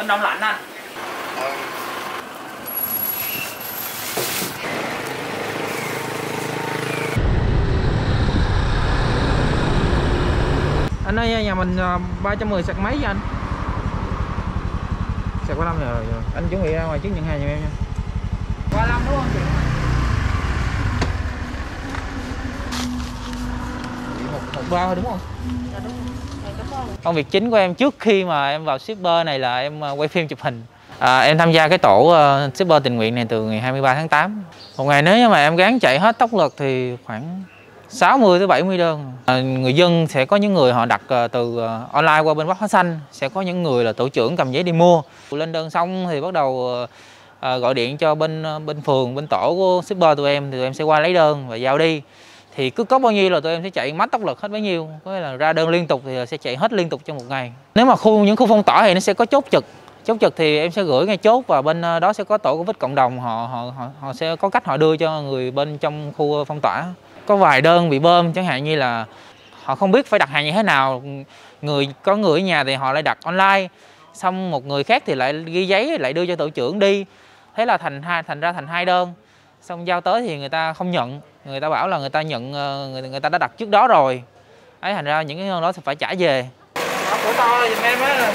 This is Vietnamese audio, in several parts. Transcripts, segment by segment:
đông lạnh anh. Anh ơi, nhà mình 310 sạc mấy vậy anh? Sạc 35 rồi. Anh chuẩn bị ra ngoài trước nhận hàng giùm em nha. 35 đúng không chị? 113 thôi đúng không? Dạ đúng rồi. Công việc chính của em trước khi mà em vào shipper này là em quay phim chụp hình. Em tham gia cái tổ shipper tình nguyện này từ ngày 23 tháng 8. Một ngày nếu như mà em gắng chạy hết tốc lực thì khoảng 60 tới 70 đơn. Người dân sẽ có những người họ đặt từ online qua bên Bách Hóa Xanh, sẽ có những người là tổ trưởng cầm giấy đi mua. Lên đơn xong thì bắt đầu gọi điện cho bên phường, bên tổ của shipper tụi em, thì tụi em sẽ qua lấy đơn và giao đi. Thì cứ có bao nhiêu là tụi em sẽ chạy mất tốc lực hết bấy nhiêu. Có nghĩa là ra đơn liên tục thì sẽ chạy hết liên tục trong một ngày. Nếu mà những khu phong tỏa thì nó sẽ có chốt trực. Chốt trực thì em sẽ gửi ngay chốt và bên đó sẽ có tổ Covid cộng đồng, họ sẽ có cách họ đưa cho người bên trong khu phong tỏa. Có vài đơn bị bơm, chẳng hạn như là họ không biết phải đặt hàng như thế nào. Có người ở nhà thì họ lại đặt online, xong một người khác thì lại ghi giấy lại đưa cho tổ trưởng đi. Thế là thành ra thành hai đơn. Xong giao tới thì người ta không nhận, người ta bảo là người ta nhận, người ta đã đặt trước đó rồi. Ấy thành ra những cái đơn đó sẽ phải trả về. Của to giùm em á.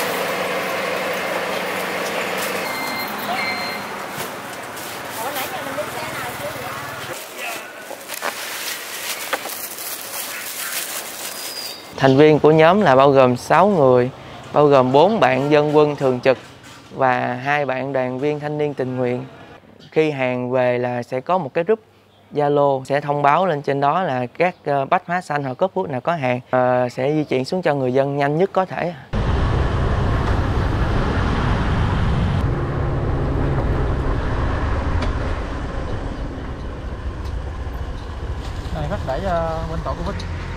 Thành viên của nhóm là bao gồm 6 người, bao gồm 4 bạn dân quân thường trực và 2 bạn đoàn viên thanh niên tình nguyện. Khi hàng về là sẽ có một cái group Zalo sẽ thông báo lên trên đó là các Bách Hóa Xanh hoặc cấp phút nào có hàng, sẽ di chuyển xuống cho người dân nhanh nhất có thể. Này khách đẩy bên tổ Covid.